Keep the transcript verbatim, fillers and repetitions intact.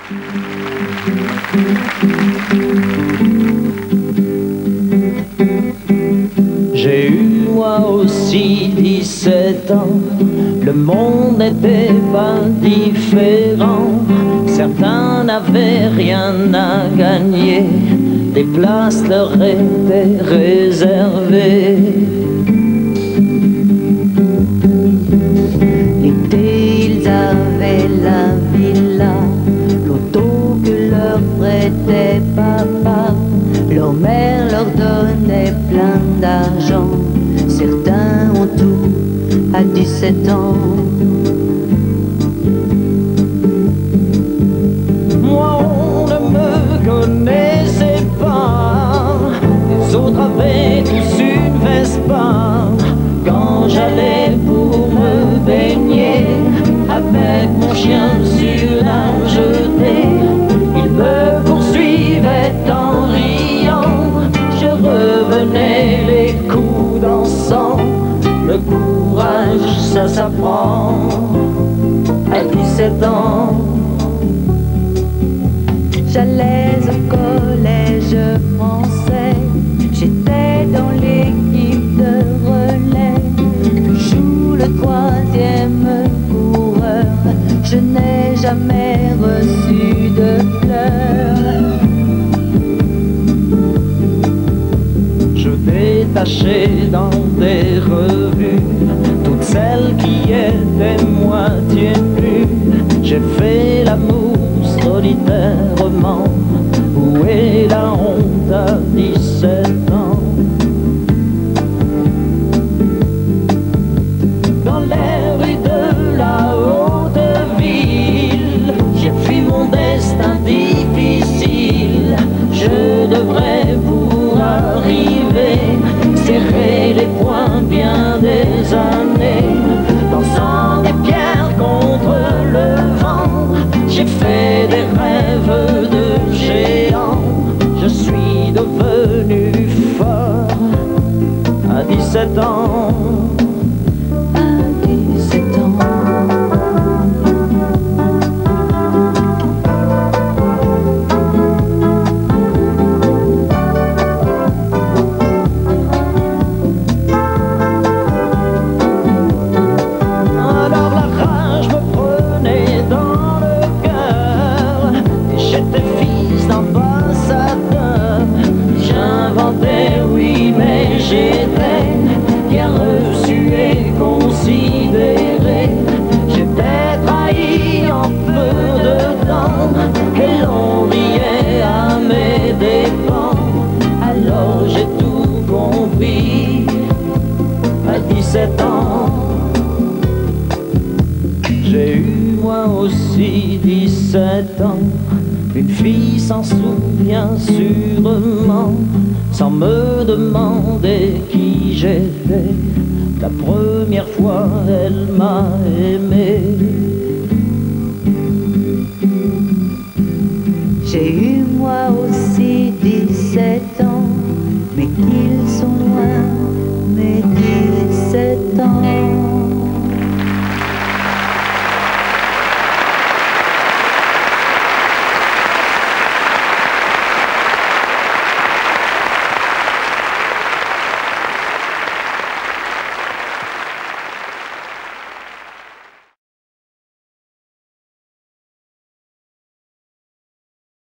J'ai eu moi aussi dix-sept ans, le monde n'était pas différent. Certains n'avaient rien à gagner, des places leur étaient réservées. L'été ils avaient la villa, l'auto que leur prêtait papa. Leur mère leur donnait plein d'argent. Certains ont tout à dix-sept ans. Moi on ne me connaissait pas, les autres avaient tous une Vespa. Quand j'allais pour me baigner avec mon chien sur la jetée, il me poursuivait en riant. Je revenais les coups dansant. Le courage ça s'apprend à dix-sept ans. J'allais au collège français, j'étais dans l'équipe de relais. Toujours le troisième coureur, je n'ai jamais reçu de fleurs. Je détachais dans des revues toutes celles qui étaient moitié nues. J'ai fait l'amour solitairement. Où est la honte à dix-sept ans? Dans les rues de la haute ville, j'ai fui mon destin difficile. Je devrais pour arriver serrer les poings bien des années, dansant des pierres contre le vent. J'ai fait des rêves de géant. Je suis devenu fort à dix-sept ans. À dix-sept ans. Alors la rage me prenait dans le cœur et j'étais fils d'ambassadeur. J'inventais, oui, mais j'étais bien reçu et considéré. J'étais trahi en peu de temps et l'on riait à mes dépens. Alors j'ai tout compris à dix-sept ans. J'ai eu moi aussi dix-sept ans. Une fille s'en souvient sûrement, sans me demander qui j'étais. La première fois elle m'a aimé.